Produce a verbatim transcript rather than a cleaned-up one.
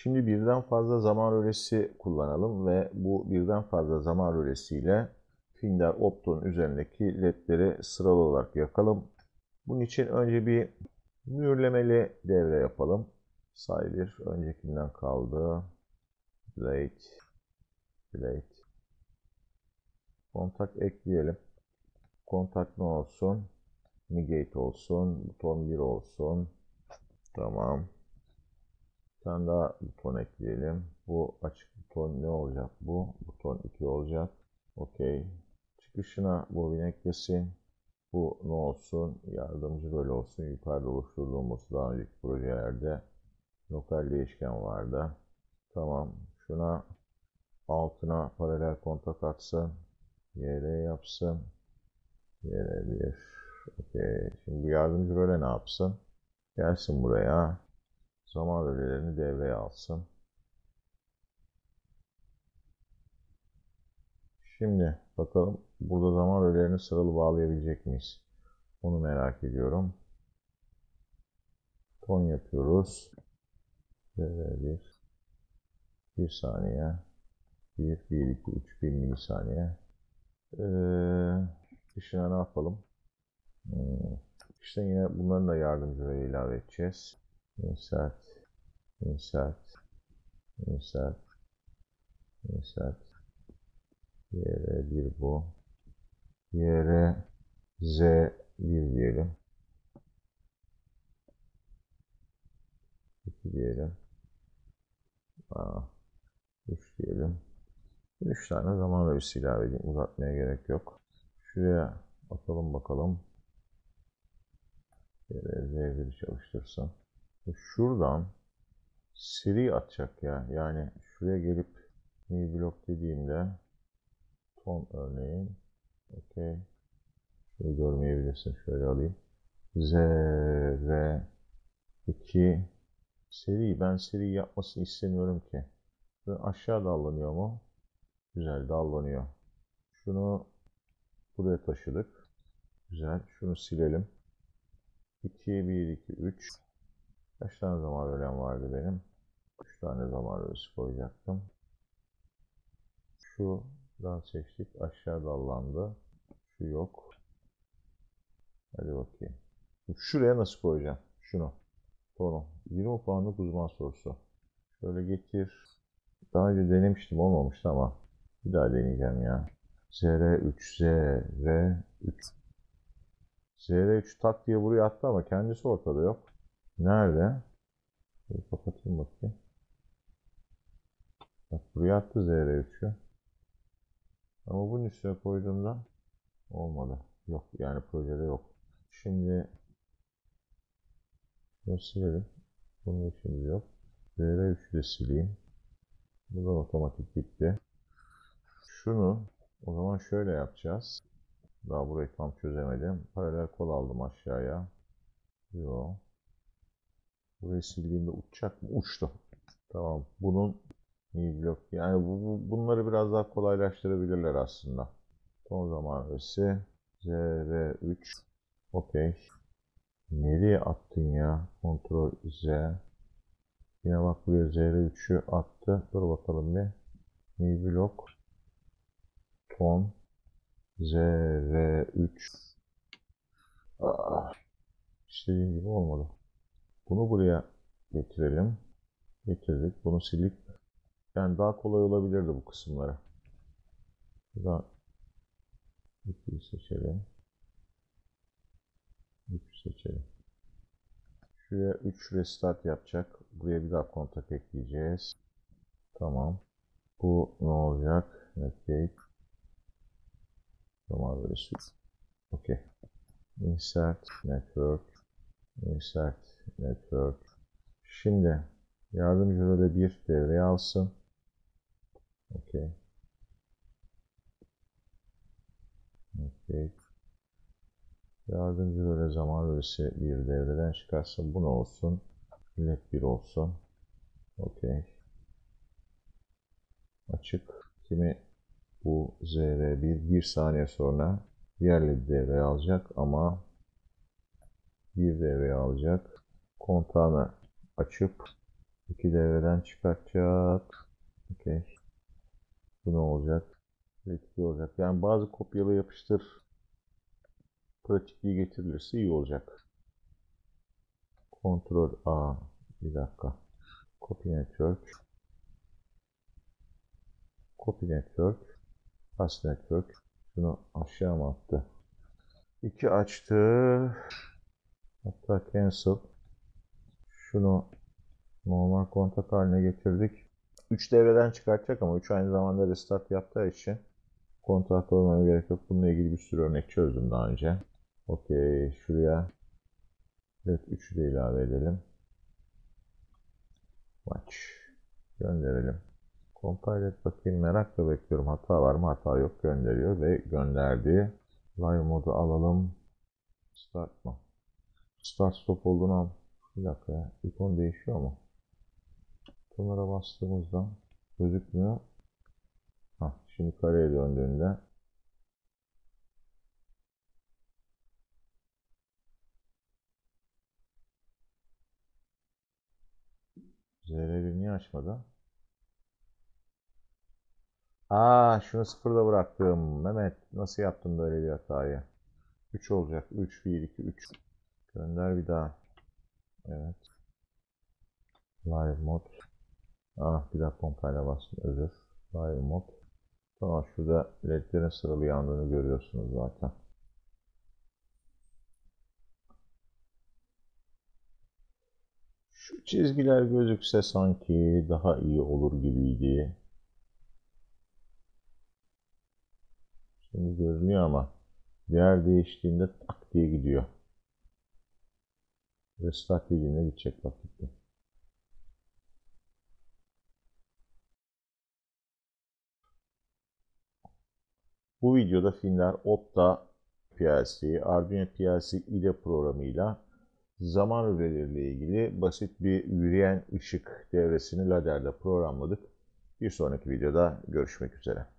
Şimdi birden fazla zaman rölesi kullanalım ve bu birden fazla zaman rölesiyle Finder Opto'nun üzerindeki ledleri sıralı olarak yakalım. Bunun için önce bir mühürlemeli devre yapalım. Say bir öncekinden kaldı. Plate, plate. Kontak ekleyelim. Kontak ne olsun? Negate olsun. Buton bir olsun. Tamam. Bir tane daha buton ekleyelim. Bu açık buton ne olacak bu? Buton iki olacak. Okey. Çıkışına bobin eklesin. Bu ne olsun? Yardımcı rol olsun. Yukarıda oluşturduğumuz daha önceki projelerde lokal değişken vardı. Tamam. Şuna altına paralel kontak atsın. Y R yapsın. Y R bir. Okey. Şimdi bu yardımcı role ne yapsın? Gelsin buraya. Zaman rölelerini devreye alsın. Şimdi bakalım burada zaman rölelerini sıralı bağlayabilecek miyiz? Onu merak ediyorum. Ton yapıyoruz. bir, bir saniye. bir, bir, iki, üç, bir milisaniye. Ee, dışına ne yapalım? Hmm. İşte yine bunların da yardımcıları ilave edeceğiz. Insert, insert, insert, insert. Y R bir bu. Y R Z bir diyelim. iki diyelim. Aa, üç diyelim. üç tane zaman rölesi ilave edeyim. Uzatmaya gerek yok. Şuraya atalım bakalım. Y R Z bir çalıştırsın. Şuradan seri atacak ya. Yani şuraya gelip new block dediğimde ton örneğin. Okey. Şöyle görmeyebilirsin. Şöyle alayım. Z R iki seri. Ben seri yapmasını istemiyorum ki. Böyle aşağı dallanıyor mu? Güzel dallanıyor. Şunu buraya taşıdık. Güzel. Şunu silelim. iki, bir, iki, üç. Kaç tane zaman rölem vardı benim? üç tane zaman rölesi koyacaktım. Şuradan seçtik. Aşağı dallandı. Şu yok. Hadi bakayım. Şuraya nasıl koyacağım? Şunu. Tonu. yirmi puanlık uzman sorusu. Şöyle getir. Daha önce denemiştim, olmamıştı ama bir daha deneyeceğim ya. Z R üç, Z R üç. Z R üç tak diye buraya attı ama kendisi ortada yok. Nerede? Bir kapatayım bakayım. Bak buraya attı Z R üç'ü. Ama bunun üstüne koyduğumda olmadı. Yok yani projede yok. Şimdi bunu silelim. Bunun işimiz yok. Z R üç'ü de sileyim. Bu da otomatik gitti. Şunu o zaman şöyle yapacağız. Daha burayı tam çözemedim. Paralel kol aldım aşağıya. Yok. Burayı sildiğimde uçacak mı? Uçtu. Tamam. Bunun iyi blok. Yani bu, bu, bunları biraz daha kolaylaştırabilirler aslında. Son zaman öğesi. Z R üç. Okey. Nereye attın ya? Ctrl Z. Yine bak buraya Z R üç'ü attı. Dur bakalım bir. New blok. Ton. Z R üç. Ah, İstediğim gibi olmadı. Bunu buraya getirelim. Getirdik. Bunu silip yani daha kolay olabilirdi bu kısımları. Buradan ikiyi seçelim. üç seçelim. Şuraya üç restart yapacak. Buraya bir daha kontak ekleyeceğiz. Tamam. Bu ne olacak? Netgate. Tamam böyle sür. Okey. Insert network. Insert network. Şimdi yardımcı role bir devreye alsın. Okey. Netgate. Yardımcı role zaman rölesi bir devreden çıkarsın. Bu ne olsun? Led bir olsun. Okey. Açık. Kimi bu Z R bir bir saniye sonra diğer led devreye alacak ama bir devreye alacak. Kontağını açıp İki devreden çıkartacak. Okey. Bu ne olacak? Etki olacak. Yani bazı kopyala yapıştır pratikliği getirilirse iyi olacak. Ctrl A. Bir dakika. Copy network. Copy network. Paste network. Şunu aşağı mı attı? iki açtı. Hatta cancel. Şunu normal kontak haline getirdik. üç devreden çıkartacak ama üç aynı zamanda restart yaptığı için kontağı koymaya gerek yok. Bununla ilgili bir sürü örnek çözdüm daha önce. Okey. Şuraya evet üçü de ilave edelim. Maç. Gönderelim. Compile et bakayım. Merakla bekliyorum. Hata var mı? Hata yok. Gönderiyor ve gönderdi. Live modu alalım. Start mı? Start stop olduğunu al. Bir dakika ya. İkon değişiyor mu? İkonlara bastığımızda gözükmüyor. Hah, şimdi kareye döndüğünde Z R bir niye açmadı? Aa, şunu sıfırda bıraktım. Mehmet nasıl yaptın böyle bir hatayı? üç olacak. üç, bir, iki, üç. Gönder bir daha. Evet. Live mod. Ah, bir daha compile bastım. Özür. Live mod. Tamam, şurada ledlerin sıralı yandığını görüyorsunuz zaten. Şu çizgiler gözükse sanki daha iyi olur gibiydi. Şimdi görünüyor ama değer değiştiğinde tak diye gidiyor. Restart dediğinde gidecek bak gitti. Bu videoda Finler Opta P L C, Arduino P L C I D E programıyla zaman öğeleriyle ilgili basit bir yürüyen ışık devresini laderde programladık. Bir sonraki videoda görüşmek üzere.